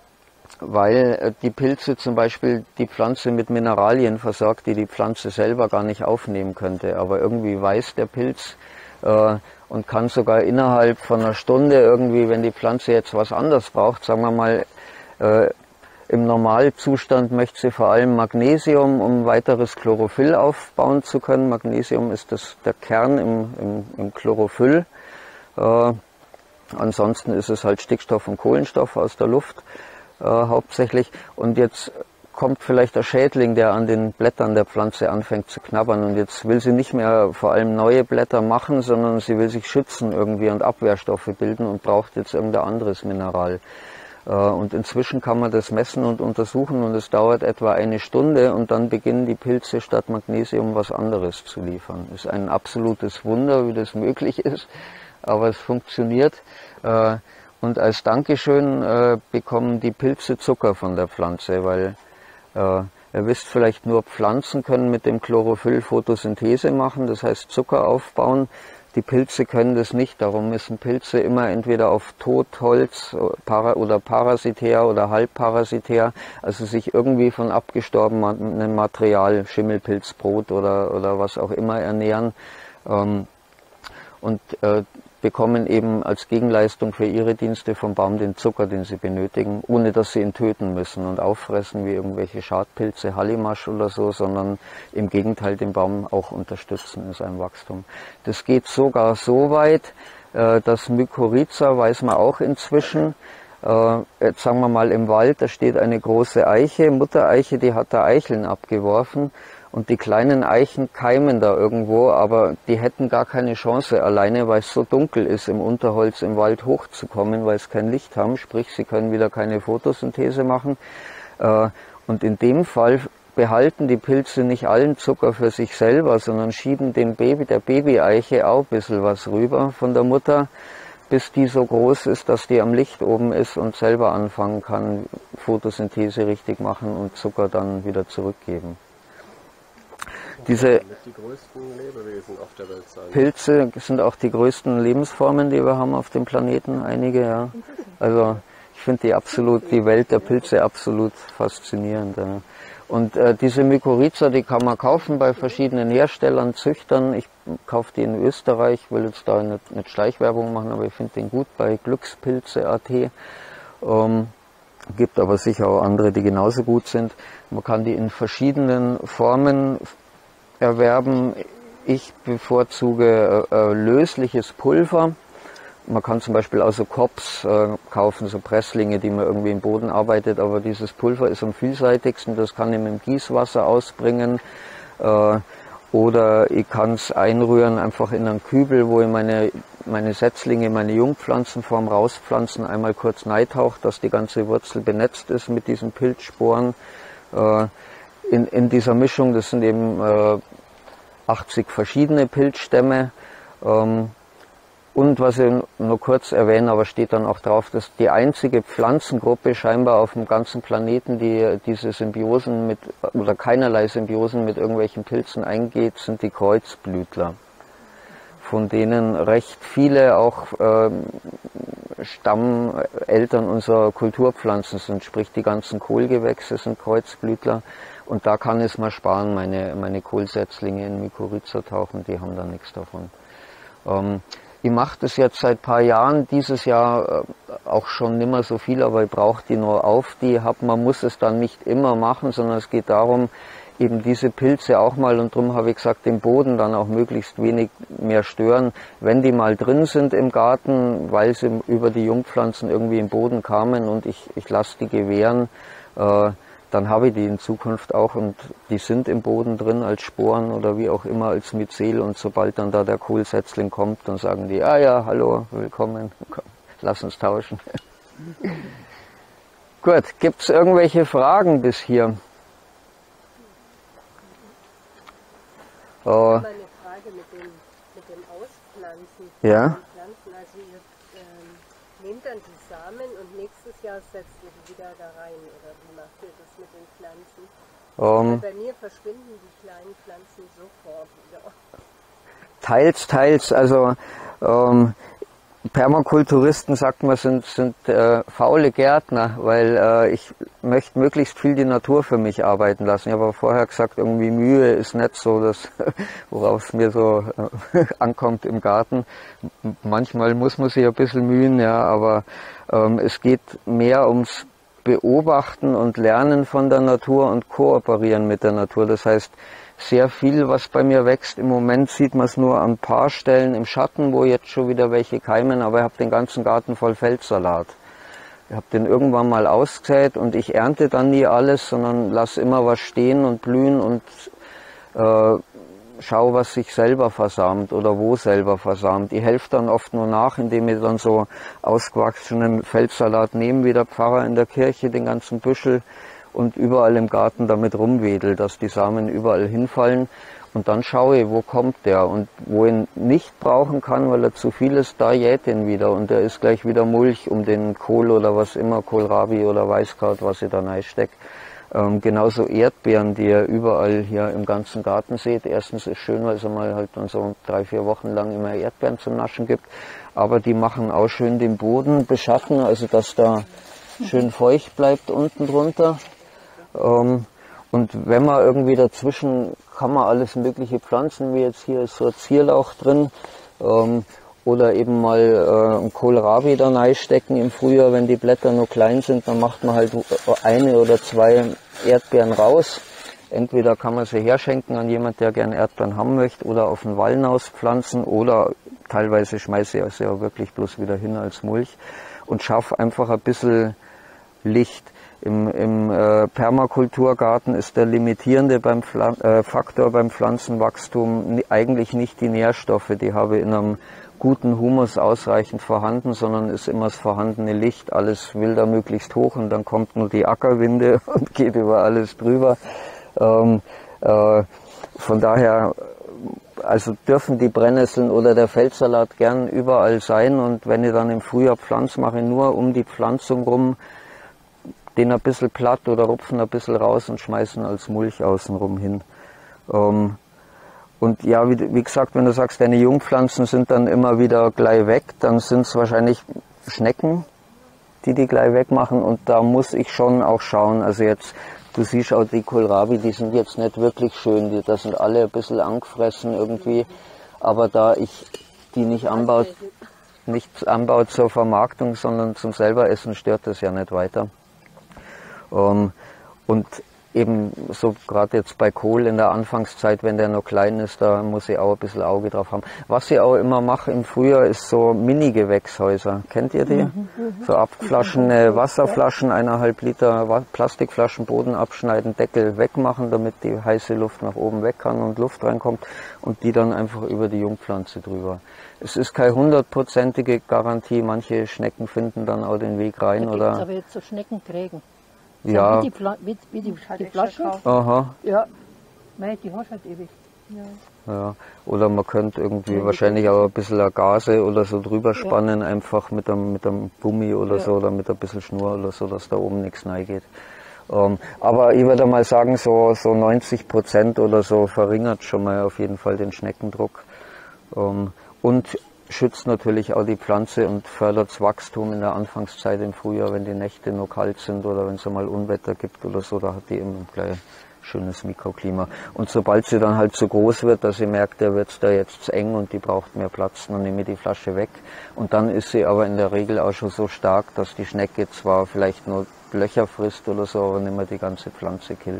weil die Pilze zum Beispiel die Pflanze mit Mineralien versorgt, die die Pflanze selber gar nicht aufnehmen könnte. Aber irgendwie weiß der Pilz äh, und kann sogar innerhalb von einer Stunde irgendwie, wenn die Pflanze jetzt was anderes braucht, sagen wir mal, äh, im Normalzustand möchte sie vor allem Magnesium, um weiteres Chlorophyll aufbauen zu können. Magnesium ist das, der Kern im, im, im Chlorophyll. Äh, ansonsten ist es halt Stickstoff und Kohlenstoff aus der Luft. Äh, hauptsächlich. Und jetzt kommt vielleicht der Schädling, der an den Blättern der Pflanze anfängt zu knabbern. Und jetzt will sie nicht mehr vor allem neue Blätter machen, sondern sie will sich schützen irgendwie und Abwehrstoffe bilden und braucht jetzt irgendein anderes Mineral. Äh, und inzwischen kann man das messen und untersuchen und es dauert etwa eine Stunde und dann beginnen die Pilze statt Magnesium was anderes zu liefern. Ist ein absolutes Wunder, wie das möglich ist, aber es funktioniert. Äh, Und als Dankeschön äh, bekommen die Pilze Zucker von der Pflanze, weil äh, ihr wisst vielleicht, nur Pflanzen können mit dem Chlorophyll Photosynthese machen, das heißt Zucker aufbauen. Die Pilze können das nicht, darum müssen Pilze immer entweder auf Totholz oder parasitär oder halbparasitär, also sich irgendwie von abgestorbenem Material, Schimmelpilzbrot oder, oder was auch immer ernähren. Ähm, und äh, bekommen eben als Gegenleistung für ihre Dienste vom Baum den Zucker, den sie benötigen, ohne dass sie ihn töten müssen und auffressen wie irgendwelche Schadpilze, Hallimasch oder so, sondern im Gegenteil den Baum auch unterstützen in seinem Wachstum. Das geht sogar so weit, äh, dass Mykorrhiza, weiß man auch inzwischen, äh, jetzt sagen wir mal im Wald, da steht eine große Eiche, Muttereiche, die hat da Eicheln abgeworfen. Und die kleinen Eichen keimen da irgendwo, aber die hätten gar keine Chance alleine, weil es so dunkel ist, im Unterholz im Wald hochzukommen, weil sie kein Licht haben, sprich sie können wieder keine Photosynthese machen. Und in dem Fall behalten die Pilze nicht allen Zucker für sich selber, sondern schieben dem Baby, der Babyeiche auch ein bisschen was rüber von der Mutter, bis die so groß ist, dass die am Licht oben ist und selber anfangen kann, Photosynthese richtig machen und Zucker dann wieder zurückgeben. Diese die größten Lebewesen auf der Welt sein. Pilze sind auch die größten Lebensformen, die wir haben auf dem Planeten, einige, ja. Also ich finde die absolut, die Welt der Pilze absolut faszinierend. Ja. Und äh, diese Mykorrhiza, die kann man kaufen bei verschiedenen Herstellern, Züchtern. Ich kaufe die in Österreich, will jetzt da nicht, nicht Schleichwerbung machen, aber ich finde den gut bei glückspilze punkt at. Ähm, gibt aber sicher auch andere, die genauso gut sind. Man kann die in verschiedenen Formen erwerben. Ich bevorzuge äh, lösliches Pulver. Man kann zum Beispiel auch so Kops äh, kaufen, so Presslinge, die man irgendwie im Boden arbeitet, aber dieses Pulver ist am vielseitigsten, das kann ich mit dem Gießwasser ausbringen. Äh, oder ich kann es einrühren einfach in einen Kübel, wo ich meine, meine Setzlinge, meine Jungpflanzen vorm Rauspflanzen einmal kurz neitauche, dass die ganze Wurzel benetzt ist mit diesen Pilzsporen. Äh, In, in dieser Mischung, das sind eben äh, achtzig verschiedene Pilzstämme. Ähm, und was ich nur kurz erwähne, aber steht dann auch drauf, dass die einzige Pflanzengruppe scheinbar auf dem ganzen Planeten, die diese Symbiosen mit, oder keinerlei Symbiosen mit irgendwelchen Pilzen eingeht, sind die Kreuzblütler. Von denen recht viele auch äh, Stammeltern unserer Kulturpflanzen sind, sprich die ganzen Kohlgewächse sind Kreuzblütler. Und da kann es mal sparen, meine, meine Kohlsetzlinge in Mykorrhiza tauchen, die haben da nichts davon. Ähm, ich mache das jetzt seit ein paar Jahren, dieses Jahr äh, auch schon nicht mehr so viel, aber ich brauche die nur auf, die ich habe. Man muss es dann nicht immer machen, sondern es geht darum, eben diese Pilze auch mal, und darum habe ich gesagt, den Boden dann auch möglichst wenig mehr stören. Wenn die mal drin sind im Garten, weil sie über die Jungpflanzen irgendwie im Boden kamen und ich, ich lasse die gewähren, äh, dann habe ich die in Zukunft auch und die sind im Boden drin als Sporen oder wie auch immer als Myzel, und sobald dann da der Kohlsetzling kommt, dann sagen die, ah ja, hallo, willkommen, komm, lass uns tauschen. Gut, gibt es irgendwelche Fragen bis hier? Oh. Ich habe eine Frage mit dem, mit dem Auspflanzen. Ja? Pflanzen. Also ihr ähm, nehmt dann die Samen und nächstes Jahr setzt ihr die wieder da rein, oder wie macht ihr das mit den Pflanzen? Um, Weil bei mir verschwinden die kleinen Pflanzen sofort wieder. Teils, teils. Also ähm, Permakulturisten, sagt man, sind, sind äh, faule Gärtner, weil äh, ich möchte möglichst viel die Natur für mich arbeiten lassen. Ich habe aber vorher gesagt, irgendwie Mühe ist nicht so das, worauf es mir so äh, ankommt im Garten. Manchmal muss man sich ein bisschen mühen, ja, aber ähm, es geht mehr ums Beobachten und Lernen von der Natur und Kooperieren mit der Natur. Das heißt, sehr viel, was bei mir wächst. Im Moment sieht man es nur an ein paar Stellen im Schatten, wo jetzt schon wieder welche keimen, aber ich habe den ganzen Garten voll Feldsalat. Ich habe den irgendwann mal ausgesät und ich ernte dann nie alles, sondern lasse immer was stehen und blühen und äh, schaue, was sich selber versamt oder wo selber versamt. Ich helfe dann oft nur nach, indem ich dann so ausgewachsenen Feldsalat nehme, wie der Pfarrer in der Kirche, den ganzen Büschel, und überall im Garten damit rumwedel, dass die Samen überall hinfallen. Und dann schaue ich, wo kommt der, und wo ich ihn nicht brauchen kann, weil er zu viel ist, da jät ihn wieder und der ist gleich wieder Mulch um den Kohl oder was immer, Kohlrabi oder Weißkraut, was ich da reinstecke. Ähm, genauso Erdbeeren, die ihr überall hier im ganzen Garten seht. Erstens ist schön, weil es mal halt dann so drei, vier Wochen lang immer Erdbeeren zum Naschen gibt. Aber die machen auch schön den Boden beschatten, also dass da schön feucht bleibt unten drunter. Ähm, und wenn man irgendwie dazwischen, kann man alles mögliche pflanzen, wie jetzt hier ist so ein Zierlauch drin. Ähm, Oder eben mal äh, ein Kohlrabi da reinstecken im Frühjahr, wenn die Blätter nur klein sind, dann macht man halt eine oder zwei Erdbeeren raus. Entweder kann man sie herschenken an jemand, der gerne Erdbeeren haben möchte, oder auf den Walnaus pflanzen, oder teilweise schmeiße ich sie ja wirklich bloß wieder hin als Mulch und schaffe einfach ein bisschen Licht. Im, im äh, Permakulturgarten ist der limitierende beim Pflan äh, Faktor beim Pflanzenwachstum eigentlich nicht die Nährstoffe, die habe in einem guten Humus ausreichend vorhanden, sondern ist immer das vorhandene Licht. Alles will da möglichst hoch und dann kommt nur die Ackerwinde und geht über alles drüber. Ähm, äh, von daher, also dürfen die Brennnesseln oder der Feldsalat gern überall sein, und wenn ich dann im Frühjahr pflanze, mache ich nur um die Pflanzung rum den ein bisschen platt oder rupfen ein bisschen raus und schmeißen als Mulch außenrum hin. Ähm, Und ja, wie, wie gesagt, wenn du sagst, deine Jungpflanzen sind dann immer wieder gleich weg, dann sind es wahrscheinlich Schnecken, die die gleich wegmachen, und da muss ich schon auch schauen. Also jetzt, du siehst auch die Kohlrabi, die sind jetzt nicht wirklich schön, die, das sind alle ein bisschen angefressen irgendwie, aber da ich die nicht anbaue, nicht anbaue zur Vermarktung, sondern zum selber essen, stört das ja nicht weiter. Ähm, und eben so gerade jetzt bei Kohl in der Anfangszeit, wenn der noch klein ist, da muss ich auch ein bisschen Auge drauf haben. Was ich auch immer mache im Frühjahr, ist so Mini-Gewächshäuser. Kennt ihr die? Mhm, so abgeflaschene Wasserflaschen, eineinhalb Liter Plastikflaschen, Boden abschneiden, Deckel wegmachen, damit die heiße Luft nach oben weg kann und Luft reinkommt, und die dann einfach über die Jungpflanze drüber. Es ist keine hundertprozentige Garantie, manche Schnecken finden dann auch den Weg rein. Da oder aber jetzt so Schneckenkrägen. So, ja. Wie die, Fla wie, wie die, die Flaschen. Aha. Ja, Mei, die hast halt ewig. Ja. Ja. Oder man könnte irgendwie wahrscheinlich auch ein bisschen Gase oder so drüber spannen, ja. Einfach mit einem, mit einem Gummi oder ja. so, oder mit ein bisschen Schnur oder so, dass da oben nichts reingeht. Ähm, aber ich würde mal sagen, so, so neunzig Prozent oder so verringert schon mal auf jeden Fall den Schneckendruck. Ähm, und schützt natürlich auch die Pflanze und fördert das Wachstum in der Anfangszeit im Frühjahr, wenn die Nächte noch kalt sind oder wenn es mal Unwetter gibt oder so, da hat die eben gleich schönes Mikroklima. Und sobald sie dann halt so groß wird, dass sie merkt, der wird da jetzt zu eng und die braucht mehr Platz, dann nehme ich die Flasche weg. Und dann ist sie aber in der Regel auch schon so stark, dass die Schnecke zwar vielleicht nur Löcher frisst oder so, aber nicht mehr die ganze Pflanze killt.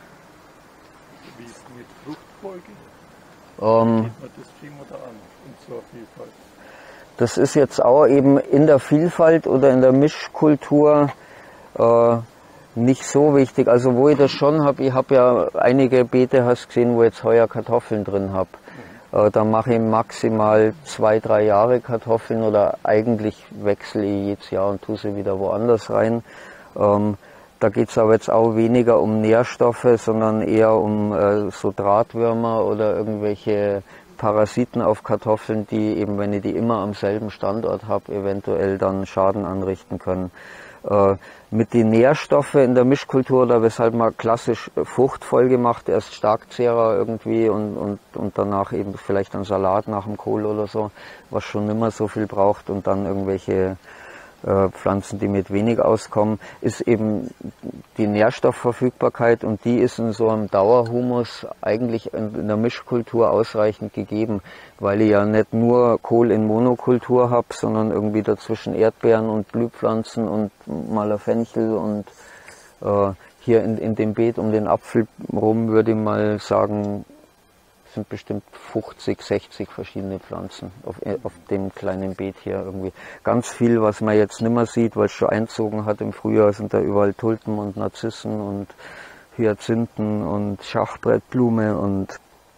Wie ist es mit Fruchtfolge? Ähm, Geht man das Klima da an und zur Vielfalt? Das ist jetzt auch eben in der Vielfalt oder in der Mischkultur äh, nicht so wichtig. Also wo ich das schon habe, ich habe ja einige Beete, hast du gesehen, wo ich jetzt heuer Kartoffeln drin habe. Äh, da mache ich maximal zwei, drei Jahre Kartoffeln, oder eigentlich wechsle ich jedes Jahr und tue sie wieder woanders rein. Ähm, Da geht es aber jetzt auch weniger um Nährstoffe, sondern eher um äh, so Drahtwürmer oder irgendwelche Parasiten auf Kartoffeln, die eben, wenn ich die immer am selben Standort habe, eventuell dann Schaden anrichten können. Äh, mit den Nährstoffen in der Mischkultur, oder weshalb man klassisch fruchtvoll macht, erst Starkzehrer irgendwie und, und, und danach eben vielleicht ein Salat nach dem Kohl oder so, was schon nimmer so viel braucht, und dann irgendwelche Pflanzen, die mit wenig auskommen, ist eben die Nährstoffverfügbarkeit, und die ist in so einem Dauerhumus eigentlich in der Mischkultur ausreichend gegeben, weil ich ja nicht nur Kohl in Monokultur habe, sondern irgendwie dazwischen Erdbeeren und Blühpflanzen und mal ein Fenchel, und äh, hier in, in dem Beet um den Apfel rum würde ich mal sagen, sind bestimmt fünfzig, sechzig verschiedene Pflanzen auf, auf dem kleinen Beet hier irgendwie. Ganz viel, was man jetzt nicht mehr sieht, weil es schon einzogen hat im Frühjahr, sind da überall Tulpen und Narzissen und Hyazinthen und Schachbrettblume, und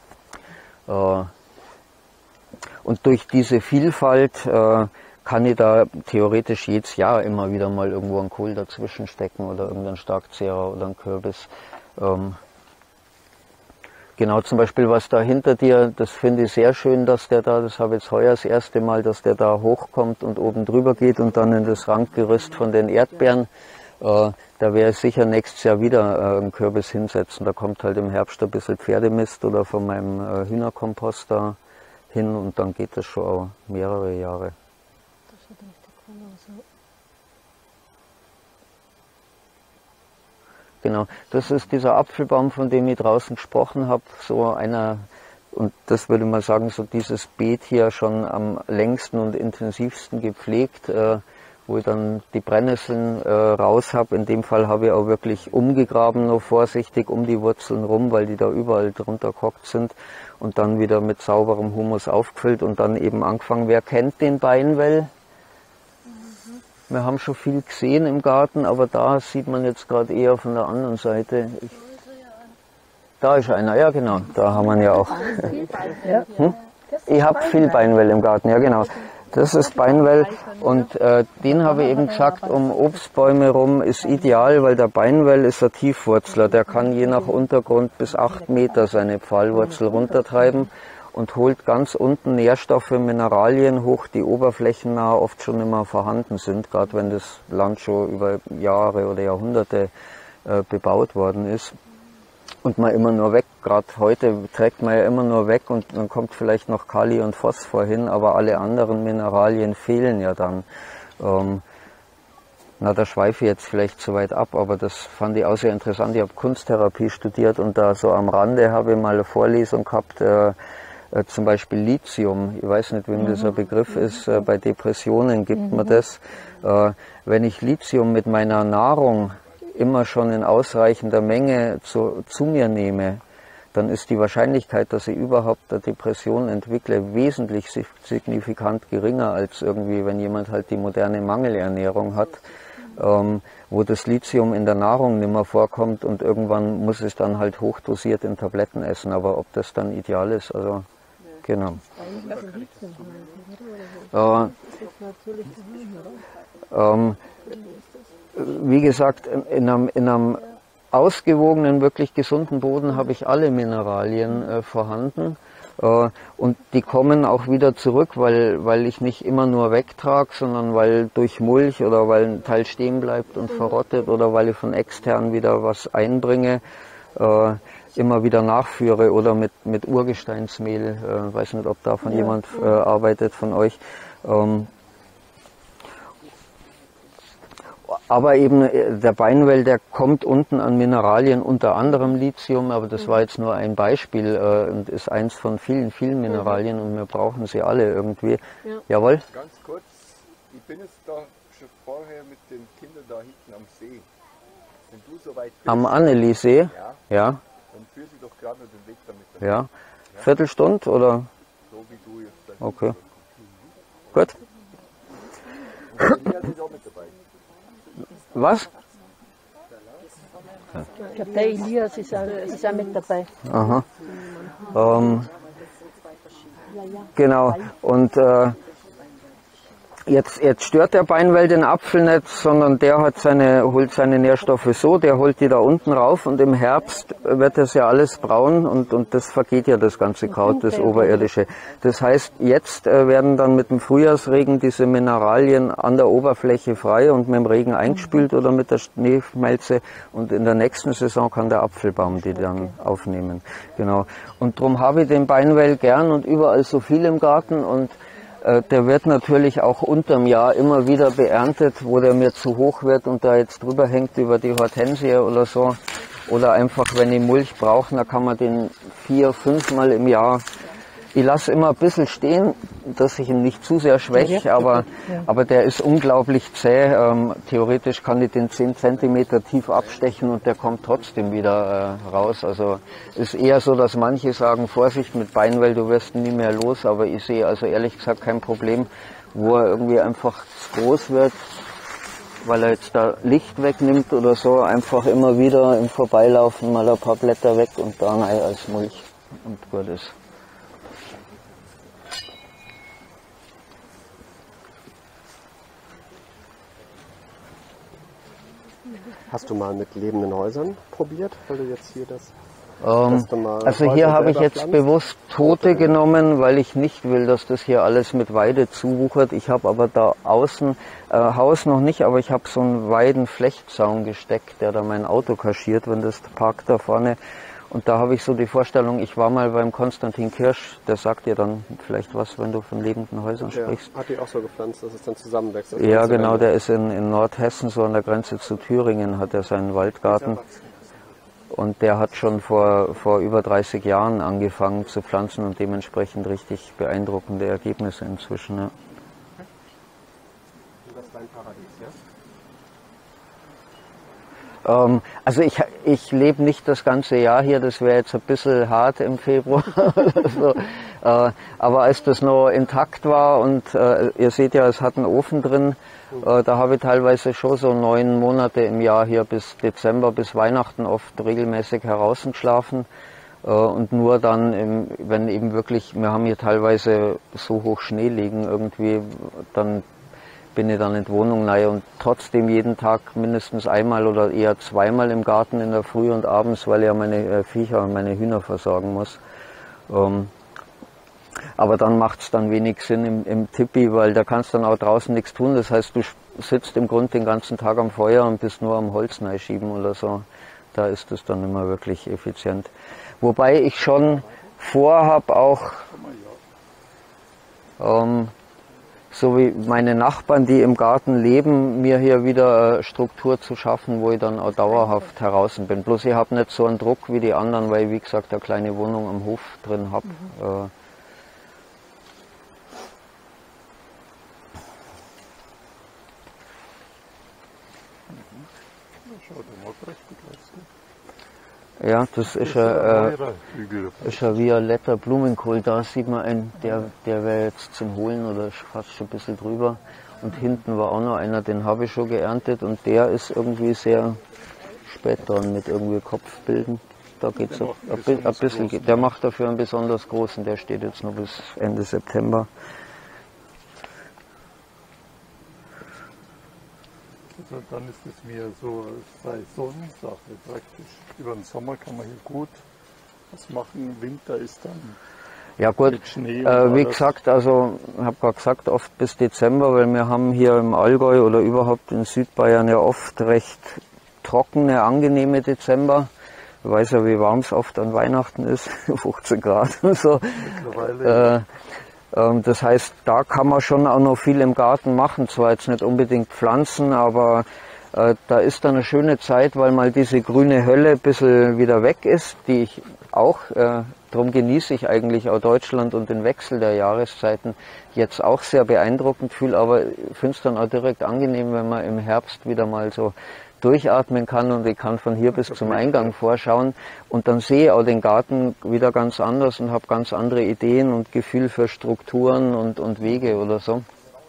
äh, und durch diese Vielfalt äh, kann ich da theoretisch jedes Jahr immer wieder mal irgendwo einen Kohl dazwischen stecken oder irgendeinen Starkzehrer oder einen Kürbis. Ähm, Genau, zum Beispiel was da hinter dir, das finde ich sehr schön, dass der da, das habe ich jetzt heuer das erste Mal, dass der da hochkommt und oben drüber geht und dann in das Rankgerüst von den Erdbeeren Äh, da wäre sicher nächstes Jahr wieder äh, ein Kürbis hinsetzen. Da kommt halt im Herbst ein bisschen Pferdemist oder von meinem äh, Hühnerkompost da hin und dann geht das schon auch mehrere Jahre. Das sieht richtig cool aus. Genau, das ist dieser Apfelbaum, von dem ich draußen gesprochen habe, so einer, und das würde man sagen, so dieses Beet hier schon am längsten und intensivsten gepflegt, äh, wo ich dann die Brennnesseln äh, raus habe. In dem Fall habe ich auch wirklich umgegraben, nur vorsichtig um die Wurzeln rum, weil die da überall drunter gehockt sind und dann wieder mit sauberem Humus aufgefüllt und dann eben angefangen. Wer kennt den Beinwell? Wir haben schon viel gesehen im Garten, aber da sieht man jetzt gerade eher von der anderen Seite. Ich, da ist einer, ja genau, da haben wir ja auch. Hm? Ich habe viel Beinwell im Garten, ja genau. Das ist Beinwell und äh, den habe ich eben gesagt, um Obstbäume rum ist ideal, weil der Beinwell ist ein Tiefwurzler, der kann je nach Untergrund bis acht Meter seine Pfahlwurzel runtertreiben und holt ganz unten Nährstoffe, Mineralien hoch, die oberflächennah oft schon immer vorhanden sind, gerade wenn das Land schon über Jahre oder Jahrhunderte äh, bebaut worden ist. Und man immer nur weg, gerade heute trägt man ja immer nur weg und dann kommt vielleicht noch Kali und Phosphor hin, aber alle anderen Mineralien fehlen ja dann. Ähm, na, da schweife ich jetzt vielleicht zu weit ab, aber das fand ich auch sehr interessant. Ich habe Kunsttherapie studiert und da so am Rande habe ich mal eine Vorlesung gehabt, äh, äh, zum Beispiel Lithium. Ich weiß nicht, wem das ein Begriff ist, äh, bei Depressionen gibt man das. Äh, wenn ich Lithium mit meiner Nahrung immer schon in ausreichender Menge zu, zu mir nehme, dann ist die Wahrscheinlichkeit, dass ich überhaupt eine Depression entwickle, wesentlich signifikant geringer als irgendwie, wenn jemand halt die moderne Mangelernährung hat, ähm, wo das Lithium in der Nahrung nicht mehr vorkommt und irgendwann muss es dann halt hochdosiert in Tabletten essen. Aber ob das dann ideal ist, also genau. Äh, ähm, Wie gesagt, in einem, in einem ausgewogenen, wirklich gesunden Boden habe ich alle Mineralien äh, vorhanden äh, und die kommen auch wieder zurück, weil, weil ich nicht immer nur wegtrage, sondern weil durch Mulch oder weil ein Teil stehen bleibt und verrottet oder weil ich von extern wieder was einbringe, äh, immer wieder nachführe oder mit, mit Urgesteinsmehl, äh, weiß nicht, ob davon ja. jemand äh, arbeitet von euch. Ähm, Aber eben der Beinwell, der kommt unten an Mineralien, unter anderem Lithium, aber das war jetzt nur ein Beispiel äh, und ist eins von vielen, vielen Mineralien und wir brauchen sie alle irgendwie. Ja. Jawohl? Ganz kurz, ich bin jetzt da schon vorher mit den Kindern da hinten am See. Wenn du so weit bist, am Annelie-See? Ja. Ja. Dann führ sie doch gerade den Weg damit. Ja. ja. Viertelstunde oder? So wie du jetzt. Okay. Gut. Und die ist auch mit dabei. Was? Ich glaube, der Elias ist auch, ist auch mit dabei. Aha. Ähm, genau. Und äh, jetzt, jetzt stört der Beinwell den Apfel nicht, sondern der hat seine, holt seine Nährstoffe so, der holt die da unten rauf und im Herbst wird das ja alles braun und, und das vergeht ja das ganze Kraut, das Oberirdische. Das heißt, jetzt äh, werden dann mit dem Frühjahrsregen diese Mineralien an der Oberfläche frei und mit dem Regen eingespült oder mit der Schneeschmelze und in der nächsten Saison kann der Apfelbaum die dann aufnehmen. Genau. Und darum habe ich den Beinwell gern und überall so viel im Garten und der wird natürlich auch unterm Jahr immer wieder beerntet, wo der mir zu hoch wird und da jetzt drüber hängt über die Hortensie oder so. Oder einfach, wenn ich Mulch brauche, dann kann man den vier, fünfmal im Jahr. Ich lasse immer ein bisschen stehen, dass ich ihn nicht zu sehr schwäche, aber, aber der ist unglaublich zäh. Ähm, theoretisch kann ich den zehn Zentimeter tief abstechen und der kommt trotzdem wieder äh, raus. Also ist eher so, dass manche sagen, Vorsicht mit Beinwell, du wirst nie mehr los, aber ich sehe also ehrlich gesagt kein Problem, wo er irgendwie einfach zu groß wird, weil er jetzt da Licht wegnimmt oder so, einfach immer wieder im Vorbeilaufen mal ein paar Blätter weg und da rein als Mulch und gut ist. Hast du mal mit lebenden Häusern probiert, weil du jetzt hier das Ähm, dass du mal also Häuser hier habe ich selber jetzt pflanzt? bewusst Tote genommen, weil ich nicht will, dass das hier alles mit Weide zuwuchert. Ich habe aber da außen, äh, Haus noch nicht, aber ich habe so einen Weidenflechtzaun gesteckt, der da mein Auto kaschiert, wenn das parkt da vorne. Und da habe ich so die Vorstellung, ich war mal beim Konstantin Kirsch, der sagt dir dann vielleicht was, wenn du von lebenden Häusern Der sprichst. hat die auch so gepflanzt, dass es dann zusammenwächst. als Ja, ganze genau, Wände. der ist in, in Nordhessen, so an der Grenze zu Thüringen, hat er seinen Waldgarten. Und der hat schon vor, vor über dreißig Jahren angefangen zu pflanzen und dementsprechend richtig beeindruckende Ergebnisse inzwischen. Ja. Und das ist dein Paradies, ja? Ähm, also ich, ich lebe nicht das ganze Jahr hier, das wäre jetzt ein bisschen hart im Februar. so, äh, aber als das noch intakt war und äh, ihr seht ja, es hat einen Ofen drin, äh, da habe ich teilweise schon so neun Monate im Jahr hier bis Dezember, bis Weihnachten oft regelmäßig heraus geschlafen. Äh, und nur dann, im, wenn eben wirklich, wir haben hier teilweise so hoch Schnee liegen irgendwie, dann bin ich dann in die Wohnung rein und trotzdem jeden Tag mindestens einmal oder eher zweimal im Garten in der Früh und abends, weil ich ja meine äh, Viecher und meine Hühner versorgen muss. Ähm, aber dann macht es dann wenig Sinn im, im Tipi, weil da kannst dann auch draußen nichts tun. Das heißt, du sitzt im Grunde den ganzen Tag am Feuer und bist nur am Holz schieben oder so. Da ist es dann immer wirklich effizient. Wobei ich schon vorhab auch ähm, so wie meine Nachbarn, die im Garten leben, mir hier wieder Struktur zu schaffen, wo ich dann auch dauerhaft heraus bin. Bloß ich habe nicht so einen Druck wie die anderen, weil ich, wie gesagt, eine kleine Wohnung am Hof drin habe. Mhm. Äh, Ja, das ist ein, äh, ist ein violetter Blumenkohl. Da sieht man einen, der, der wäre jetzt zum Holen oder ist fast schon ein bisschen drüber. Und hinten war auch noch einer, den habe ich schon geerntet und der ist irgendwie sehr spät dran mit irgendwie Kopfbilden. Da geht's ein, ein, ein bisschen, der macht dafür einen besonders großen, der steht jetzt noch bis Ende September. Also dann ist es mehr so Saisonsache praktisch. Über den Sommer kann man hier gut was machen, Winter ist dann ja gut, mit Schnee. Äh, wie gesagt, also ich habe gerade gesagt, oft bis Dezember, weil wir haben hier im Allgäu oder überhaupt in Südbayern ja oft recht trockene, angenehme Dezember. Ich weiß ja, wie warm es oft an Weihnachten ist, fünfzehn Grad und so. Mittlerweile. Äh, Das heißt, da kann man schon auch noch viel im Garten machen, zwar jetzt nicht unbedingt pflanzen, aber äh, da ist dann eine schöne Zeit, weil mal diese grüne Hölle ein bisschen wieder weg ist, die ich auch, äh, darum genieße ich eigentlich auch Deutschland und den Wechsel der Jahreszeiten jetzt auch sehr beeindruckend fühle, aber ich finde es dann auch direkt angenehm, wenn man im Herbst wieder mal so durchatmen kann und ich kann von hier bis zum Eingang vorschauen und dann sehe ich auch den Garten wieder ganz anders und habe ganz andere Ideen und Gefühl für Strukturen und, und Wege oder so.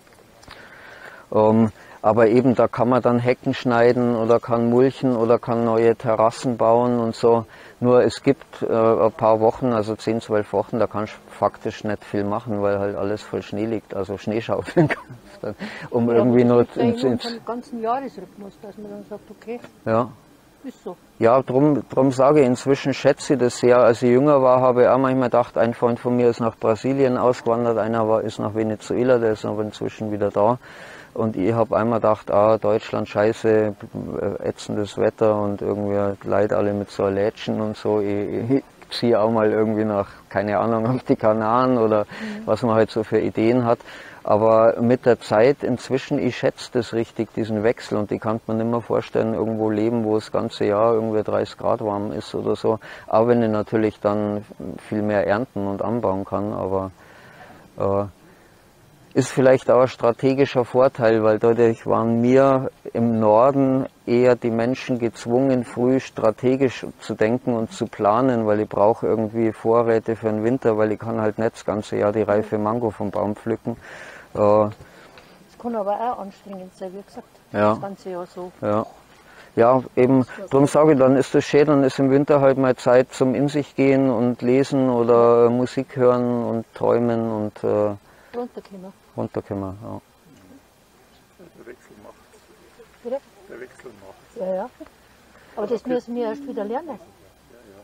Ähm, aber eben da kann man dann Hecken schneiden oder kann mulchen oder kann neue Terrassen bauen und so. Nur es gibt äh, ein paar Wochen, also zehn, zwölf Wochen, da kannst du faktisch nicht viel machen, weil halt alles voll Schnee liegt, also Schneeschaufeln kannst dann, um ja, irgendwie nur ins, ins den ganzen Jahresrhythmus, dass man dann sagt, okay, ja. ist so. Ja, drum, drum sage ich, inzwischen schätze ich das sehr. Als ich jünger war, habe ich auch manchmal gedacht, ein Freund von mir ist nach Brasilien ausgewandert, einer war, ist nach Venezuela, der ist aber inzwischen wieder da. Und ich habe einmal gedacht, ah, Deutschland scheiße, ätzendes Wetter und irgendwie Leute alle mit so Lätschen und so. Ich, ich ziehe auch mal irgendwie nach, keine Ahnung, auf die Kanaren oder mhm. was man halt so für Ideen hat. Aber mit der Zeit inzwischen, ich schätze das richtig, diesen Wechsel. Und ich kann mir nicht mehr vorstellen, irgendwo leben, wo das ganze Jahr irgendwie dreißig Grad warm ist oder so. Auch wenn ich natürlich dann viel mehr ernten und anbauen kann, aber äh, ist vielleicht auch ein strategischer Vorteil, weil dadurch waren mir im Norden eher die Menschen gezwungen, früh strategisch zu denken und zu planen, weil ich brauche irgendwie Vorräte für den Winter, weil ich kann halt nicht das ganze Jahr die reife Mango vom Baum pflücken. Das kann aber auch anstrengend sein, wie gesagt, ja. das ganze Jahr so. Ja. Ja, eben, darum sage ich, dann ist das schön, dann ist im Winter halt mal Zeit zum in sich gehen und lesen oder Musik hören und träumen und äh, runterkommen. Runterkommen, ja. Der Wechsel macht. Bitte? Der Wechsel macht. Ja, ja. Aber das müssen wir erst wieder lernen.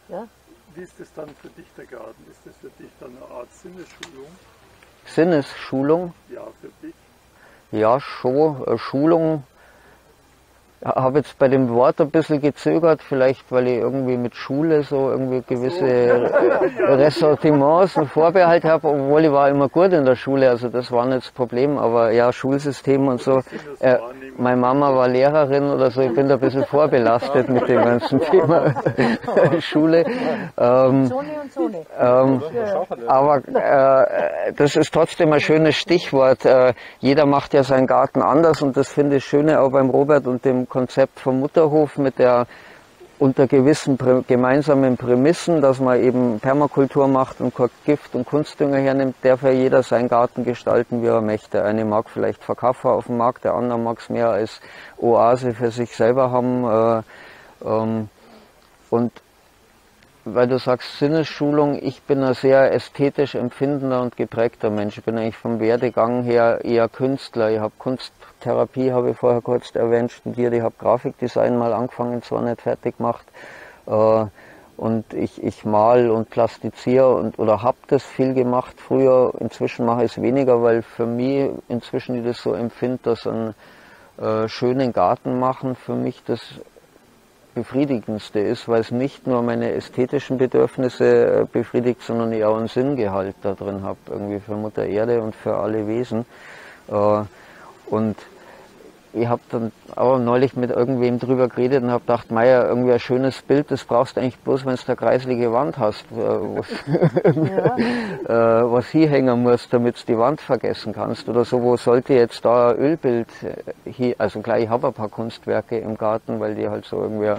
Ja. Wie ist das dann für dich, der Garten? Ist das für dich dann eine Art Sinnesschulung? Sinnesschulung? Ja, für dich. Ja, schon. Äh, Schulung. Habe jetzt bei dem Wort ein bisschen gezögert, vielleicht weil ich irgendwie mit Schule so irgendwie gewisse so. Ressortiments und Vorbehalt habe, obwohl ich war immer gut in der Schule, also das war nicht das Problem, aber ja, Schulsystem und so. Äh, meine Mama war Lehrerin oder so, ich bin da ein bisschen vorbelastet mit dem ganzen Thema Schule. Ähm, ähm, aber äh, das ist trotzdem ein schönes Stichwort. Äh, jeder macht ja seinen Garten anders und das finde ich schöne auch beim Robert und dem Konzept vom Mutterhof mit der unter gewissen prä gemeinsamen Prämissen, dass man eben Permakultur macht und Gift und Kunstdünger hernimmt, darf ja jeder seinen Garten gestalten, wie er möchte. Der eine mag vielleicht Verkaufer auf dem Markt, der andere mag es mehr als Oase für sich selber haben. Äh, ähm, und weil du sagst Sinnesschulung, ich bin ein sehr ästhetisch empfindender und geprägter Mensch. Ich bin eigentlich vom Werdegang her eher Künstler. Ich habe Kunsttherapie, habe ich vorher kurz erwähnt, studiert. Ich habe Grafikdesign mal angefangen, zwar nicht fertig gemacht. Und ich, ich mal und plastiziere und oder habe das viel gemacht früher. Inzwischen mache ich es weniger, weil für mich inzwischen ich das so empfinde, dass ein äh, schönen Garten machen für mich das befriedigendste ist, weil es nicht nur meine ästhetischen Bedürfnisse befriedigt, sondern ich auch einen Sinngehalt da drin habe, irgendwie für Mutter Erde und für alle Wesen. Und ich habe dann auch neulich mit irgendwem drüber geredet und habe gedacht, Meier, irgendwie ein schönes Bild, das brauchst du eigentlich bloß, wenn du eine kreislige Wand hast, was, ja. was hier hängen muss, damit du die Wand vergessen kannst oder so. Wo sollte jetzt da ein Ölbild hier, also klar, ich habe ein paar Kunstwerke im Garten, weil die halt so irgendwie,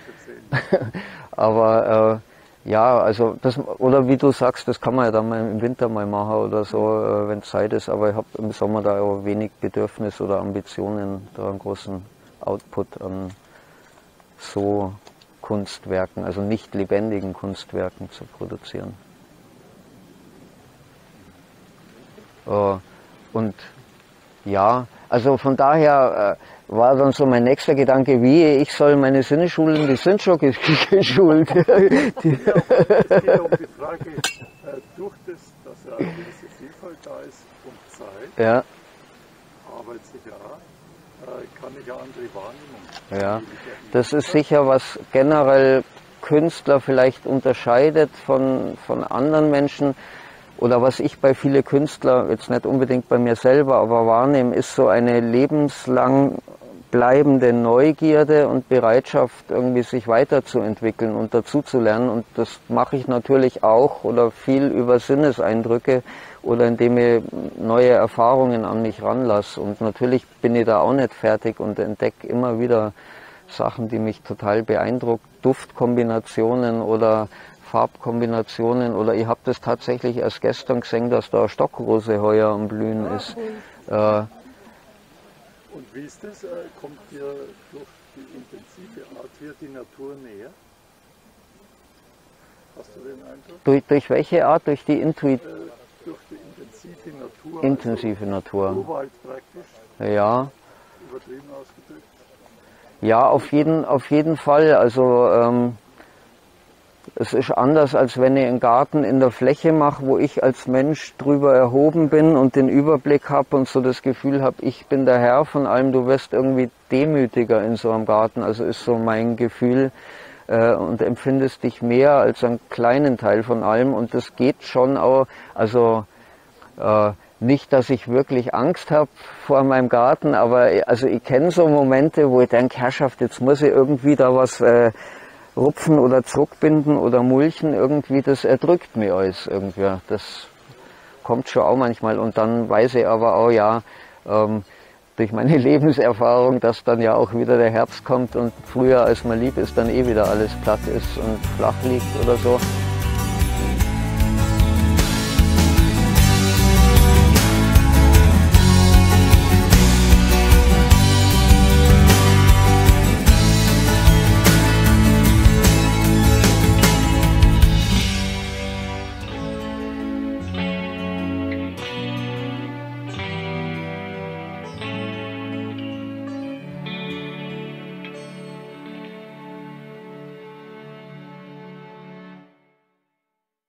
aber äh, ja, also das, oder wie du sagst, das kann man ja dann mal im Winter mal machen oder so, äh, wenn Zeit ist, aber ich habe im Sommer da auch wenig Bedürfnis oder Ambitionen, da einen großen Output an so Kunstwerken, also nicht lebendigen Kunstwerken zu produzieren. Äh, und ja, also von daher äh, war dann so mein nächster Gedanke, wie ich soll meine Sinne schulen, die sind schon geschult. Es geht um die Frage, äh, durch das, dass ja eine gewisse Vielfalt da ist und Zeit, ja. arbeitet sich ja, äh, kann ich ja andere Wahrnehmung. Ja, das ist sicher, was generell Künstler vielleicht unterscheidet von, von anderen Menschen. Oder was ich bei vielen Künstlern, jetzt nicht unbedingt bei mir selber, aber wahrnehme, ist so eine lebenslang bleibende Neugierde und Bereitschaft, irgendwie sich weiterzuentwickeln und dazuzulernen. Und das mache ich natürlich auch oder viel über Sinneseindrücke oder indem ich neue Erfahrungen an mich ranlasse. Und natürlich bin ich da auch nicht fertig und entdecke immer wieder Sachen, die mich total beeindrucken, Duftkombinationen oder Farbkombinationen, oder ich habe das tatsächlich erst gestern gesehen, dass da Stockrose heuer am Blühen ist. Äh, Und wie ist das? Kommt dir durch die intensive Art hier die Natur näher? Hast du den Eindruck? Durch, durch welche Art? Durch die Intuit? Äh, durch die intensive Natur. Intensive also Natur. Urwald praktisch. Ja. Übertrieben ausgedrückt. Ja, auf jeden, auf jeden Fall. Also ähm, es ist anders, als wenn ich einen Garten in der Fläche mache, wo ich als Mensch drüber erhoben bin und den Überblick habe und so das Gefühl habe, ich bin der Herr von allem. Du wirst irgendwie demütiger in so einem Garten. Also ist so mein Gefühl. Äh, und empfindest dich mehr als einen kleinen Teil von allem. Und das geht schon auch, also äh, nicht, dass ich wirklich Angst habe vor meinem Garten, aber also ich kenne so Momente, wo ich denke, Herrschaft, jetzt muss ich irgendwie da was äh, rupfen oder zurückbinden oder mulchen, irgendwie, das erdrückt mir alles irgendwie. Das kommt schon auch manchmal. Und dann weiß ich aber auch, ja, ähm, durch meine Lebenserfahrung, dass dann ja auch wieder der Herbst kommt und früher als man lieb ist, dann eh wieder alles platt ist und flach liegt oder so.